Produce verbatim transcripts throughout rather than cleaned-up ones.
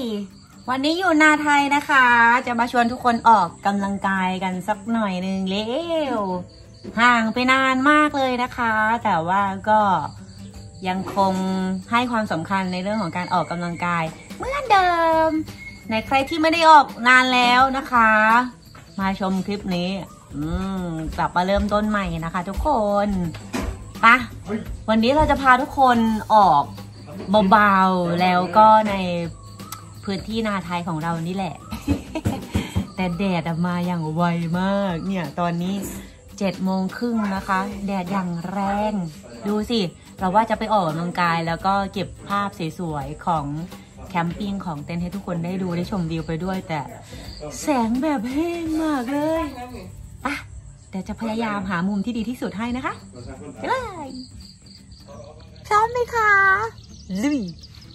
วันนี้อยู่นาไทยนะคะจะมาชวนทุกคนออกกำลังกายกันสักหน่อยหนึ่งเร็วห่างไปนานมากเลยนะคะแต่ว่าก็ยังคงให้ความสำคัญในเรื่องของการออกกำลังกายเหมือนเดิมในใครที่ไม่ได้ออกนานแล้วนะคะมาชมคลิปนี้อืมกลับมาเริ่มต้นใหม่นะคะทุกคนปะวันนี้เราจะพาทุกคนออกเบาๆแล้วก็ในพื้นที่นาไทยของเรานี่แหละ แต่แดดมาอย่างไวมากเนี่ยตอนนี้เจ็ดโมงครึ่งนะคะแดดอย่างแรงดูสิเราว่าจะไปออกกำลังกายแล้วก็เก็บภาพสวยๆของแคมปิ้งของเต็นท์ให้ทุกคนได้ดูได้ชมวิวไปด้วยแต่แสงแบบแห้งมากเลยอ่ะแต่จะพยายามหามุมที่ดีที่สุดให้นะคะไปเลยพร้อมไหมคะลุย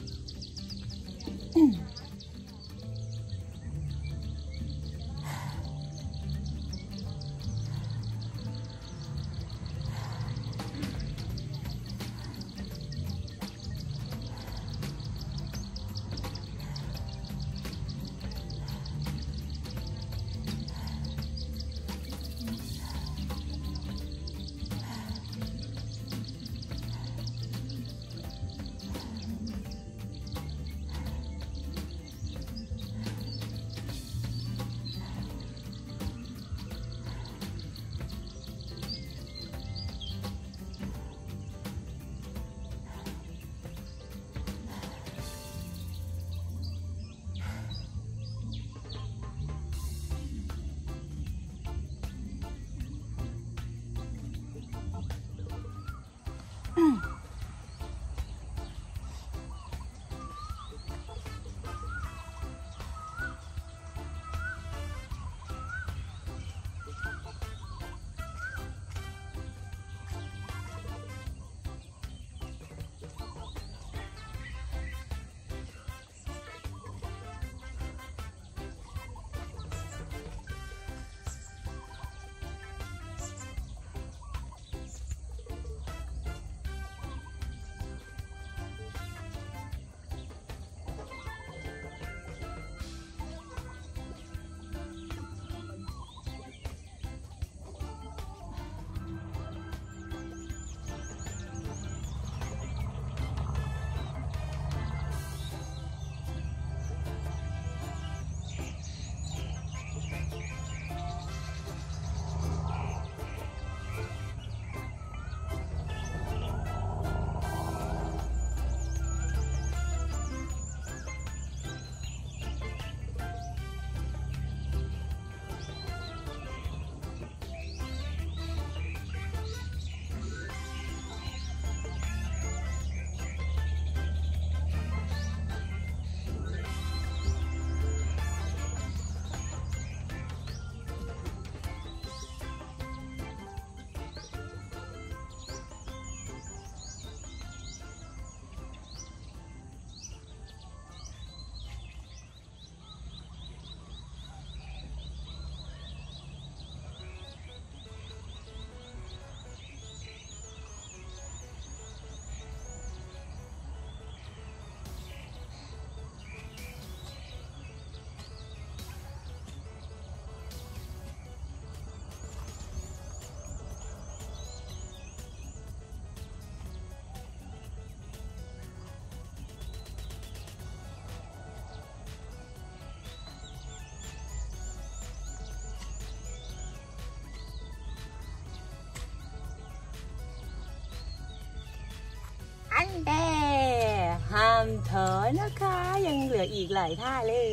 อันเดห้ามถอยนะคะยังเหลืออีกหลายท่าเลย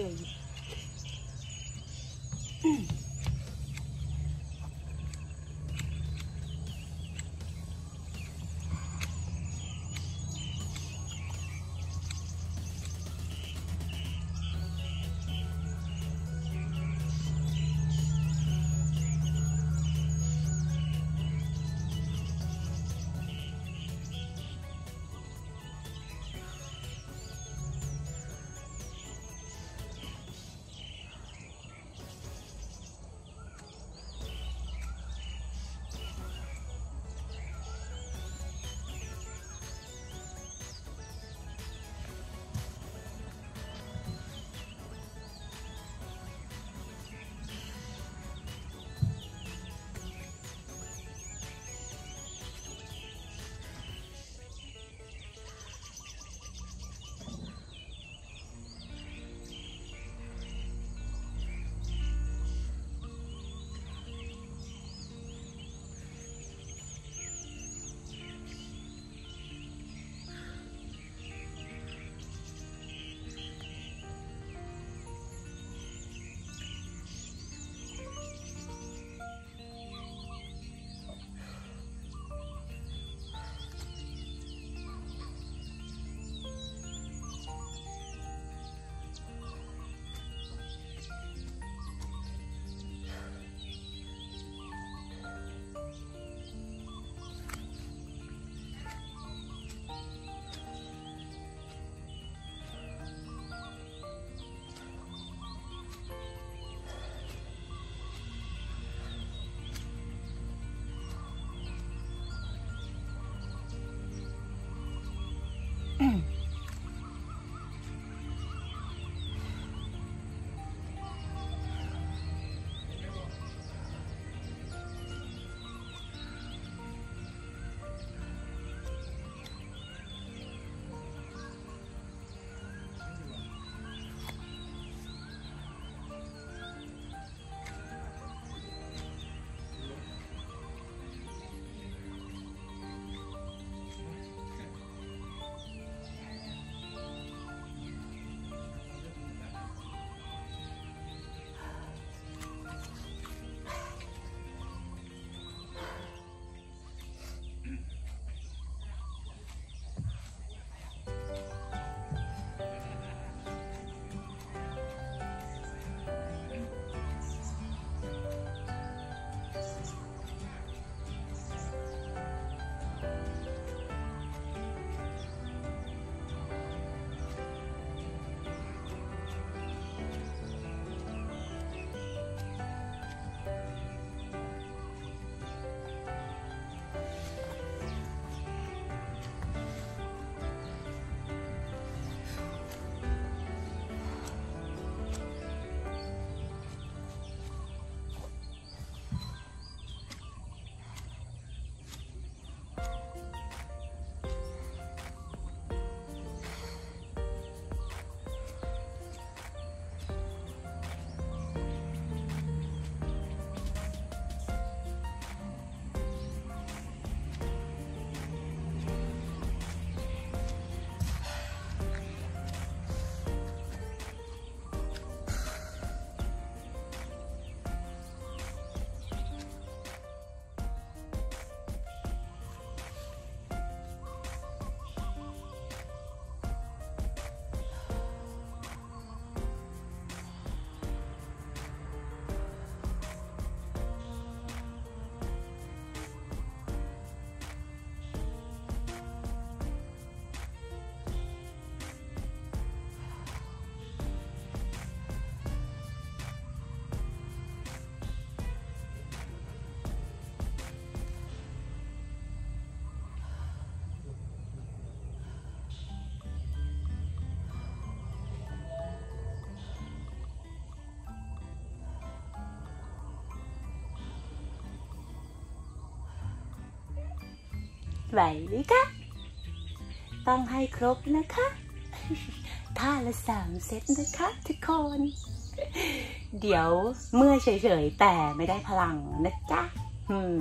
ไหวไหมคะต้องให้ครบนะคะท่าละสามเซตนะคะทุกคนเดี๋ยวเมื่อเฉยๆแต่ไม่ได้พลังนะจ๊ะอืม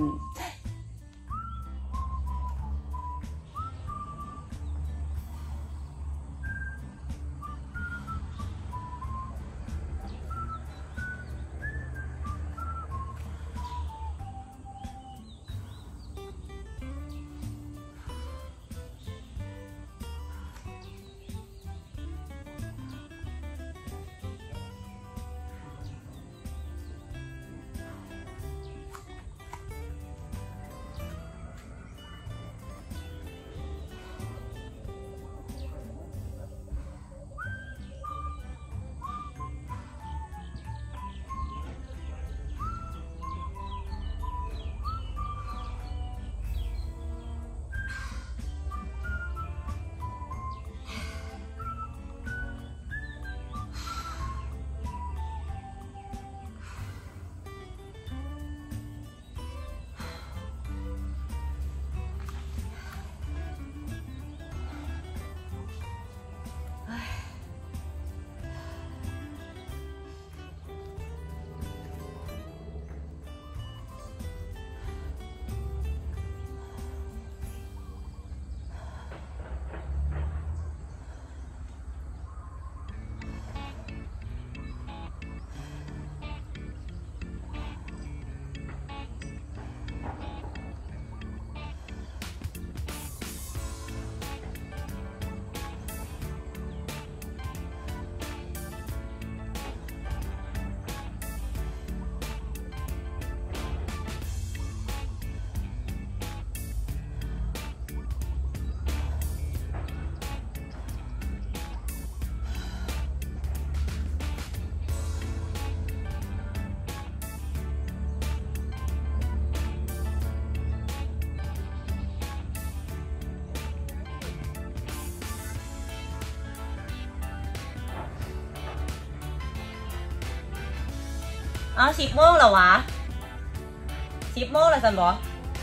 อ้าวสิบโมงเหรอวะสิบโมงแล้วสันบอ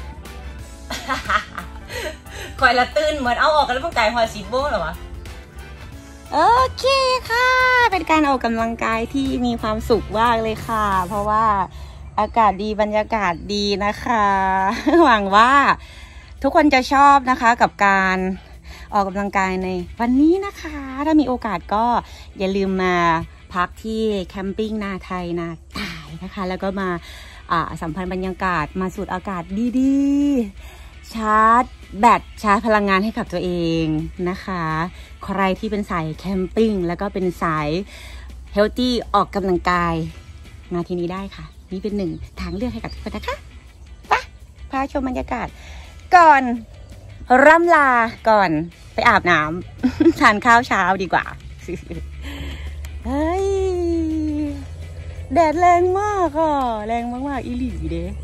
คอยละตื่นเหมือนเอาออกกันแล้วพวกไก่พอสิบโมงเหรอวะโอเคค่ะเป็นการออกกำลังกายที่มีความสุขมากเลยค่ะเพราะว่าอากาศดีบรรยากาศดีนะคะ หวังว่าทุกคนจะชอบนะคะกับการออกกำลังกายในวันนี้นะคะถ้ามีโอกาสก็อย่าลืมมาพักที่แคมปิ้งนาไทยนาตายนะคะแล้วก็มาสัมผัสบรรยากาศมาสูดอากาศดีๆชาร์จแบตชาร์จพลังงานให้กับตัวเองนะคะใครที่เป็นสายแคมปิ้งแล้วก็เป็นสายเฮลตี้ออกกำลังกายมาที่นี้ได้ค่ะนี่เป็นหนึ่งทางเลือกให้กับทุกคนนะคะไปพาชมบรรยากาศก่อนร่ำลาก่อนไปอาบน้ำ ทานข้าวเช้าดีกว่า เฮ้ยแดดแรงมากอ่ะแรงมากๆอีหลีเด้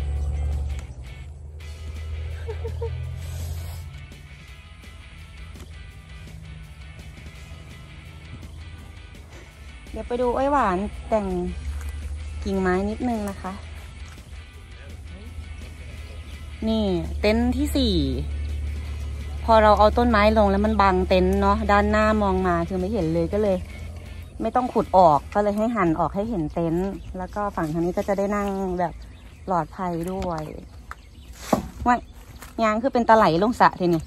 เดี๋ยวไปดูอ้อยหวานแต่งกิ่งไม้นิดนึงนะคะนี่เต็นท์ที่สี่พอเราเอาต้นไม้ลงแล้วมันบังเต็นท์เนาะด้านหน้ามองมาคือไม่เห็นเลยก็เลยไม่ต้องขุดออกก็เลยให้หั่นออกให้เห็นเต็นท์แล้วก็ฝั่งทางนี้ก็จะได้นั่งแบบปลอดภัยด้วยว่ายางคือเป็นตะไหลลงสระทีนี้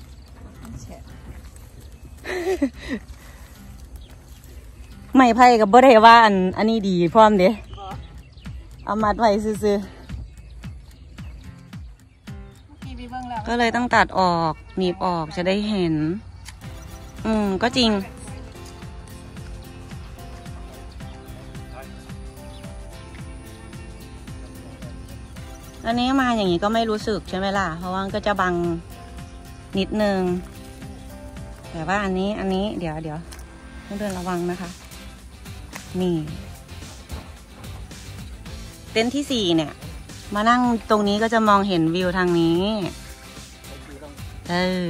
ไม่ไพ่กับบ่ได้ว่าอันอันนี้ดีพร้อมเด้เอามัดไว้ซื้อๆก็เลยต้องตัดออกหนีบออกจะได้เห็นอืมก็จริงอันนี้มาอย่างนี้ก็ไม่รู้สึกใช่ไหมล่ะเพราะว่าก็จะบังนิดนึงแต่ว่าอันนี้อันนี้เดี๋ยวเดี๋ยวต้องเดินระวังนะคะนี่เต็นท์ที่สี่เนี่ยมานั่งตรงนี้ก็จะมองเห็นวิวทางนี้เออ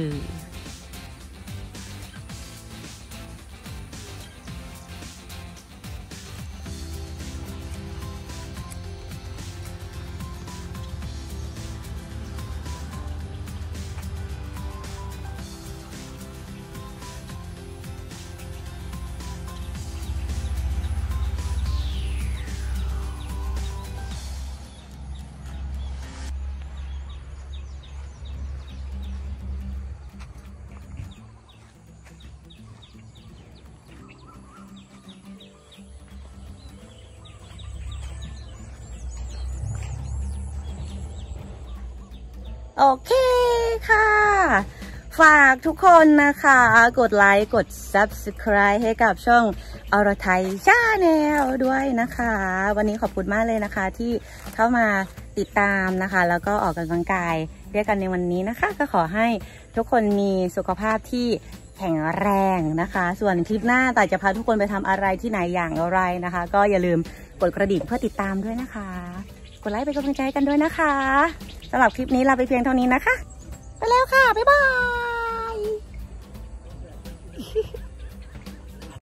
โอเคค่ะฝากทุกคนนะคะกดไลค์กด ซับสไครบ์ ให้กับช่องอรไทยชาแนลด้วยนะคะวันนี้ขอบคุณมากเลยนะคะที่เข้ามาติดตามนะคะแล้วก็ออกกำลังกายด้วยกันในวันนี้นะคะก็ขอให้ทุกคนมีสุขภาพที่แข็งแรงนะคะส่วนคลิปหน้าแต่จะพาทุกคนไปทำอะไรที่ไหนอย่างไรนะคะก็อย่าลืมกดกระดิ่งเพื่อติดตามด้วยนะคะกดไลค์เป็นกำลังใจกันด้วยนะคะสำหรับคลิปนี้ลาไปเพียงเท่านี้นะคะไปแล้วค่ะบ๊ายบาย